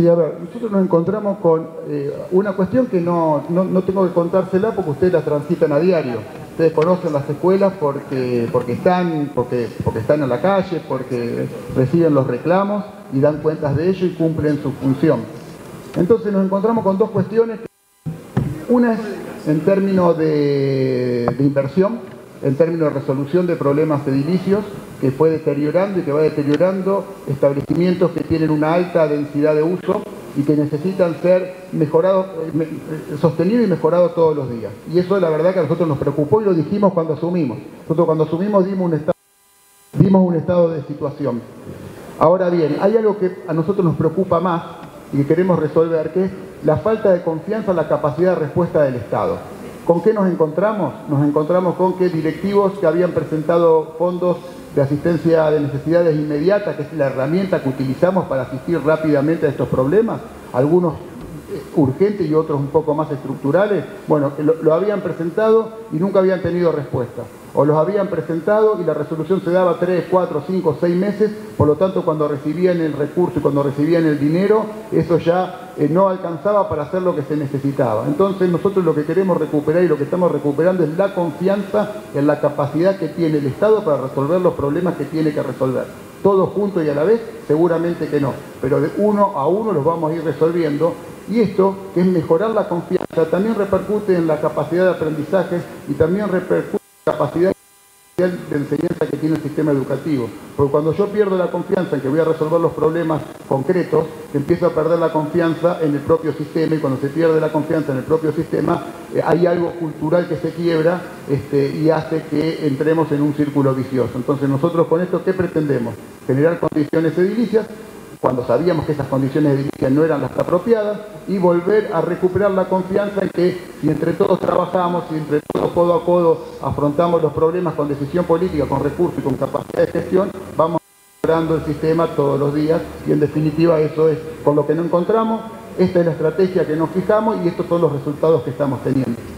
Sí, a ver, nosotros nos encontramos con una cuestión que no tengo que contársela porque ustedes la transitan a diario. Ustedes conocen las escuelas porque están en la calle, porque reciben los reclamos y dan cuentas de ello y cumplen su función. Entonces nos encontramos con dos cuestiones. Una es en términos de inversión, en términos de resolución de problemas edilicios, que fue deteriorando y que va deteriorando establecimientos que tienen una alta densidad de uso y que necesitan ser mejorados, sostenidos y mejorados todos los días. Y eso la verdad que a nosotros nos preocupó y lo dijimos cuando asumimos. Nosotros cuando asumimos dimos un estado de situación. Ahora bien, hay algo que a nosotros nos preocupa más y que queremos resolver, que es la falta de confianza en la capacidad de respuesta del Estado. ¿Con qué nos encontramos? Nos encontramos con que directivos que habían presentado fondos de asistencia de necesidades inmediatas, que es la herramienta que utilizamos para asistir rápidamente a estos problemas, algunos urgentes y otros un poco más estructurales, bueno, lo habían presentado y nunca habían tenido respuesta. O los habían presentado y la resolución se daba 3, 4, 5, 6 meses, por lo tanto cuando recibían el recurso y cuando recibían el dinero, eso ya no alcanzaba para hacer lo que se necesitaba. Entonces nosotros lo que queremos recuperar y lo que estamos recuperando es la confianza en la capacidad que tiene el Estado para resolver los problemas que tiene que resolver. Todos juntos y a la vez, seguramente que no, pero de uno a uno los vamos a ir resolviendo. Y esto, que es mejorar la confianza, también repercute en la capacidad de aprendizaje y también repercute en la capacidad de enseñanza que tiene el sistema educativo. Porque cuando yo pierdo la confianza en que voy a resolver los problemas concretos, empiezo a perder la confianza en el propio sistema, y cuando se pierde la confianza en el propio sistema, hay algo cultural que se quiebra y hace que entremos en un círculo vicioso. Entonces nosotros con esto, ¿qué pretendemos? Generar condiciones edilicias, cuando sabíamos que esas condiciones edilicias no eran las apropiadas, y volver a recuperar la confianza en que si entre todos trabajamos, si entre todos codo a codo afrontamos los problemas con decisión política, con recursos y con capacidad de gestión, vamos mejorando el sistema todos los días, y en definitiva eso es con lo que nos encontramos. Esta es la estrategia que nos fijamos y estos son los resultados que estamos teniendo.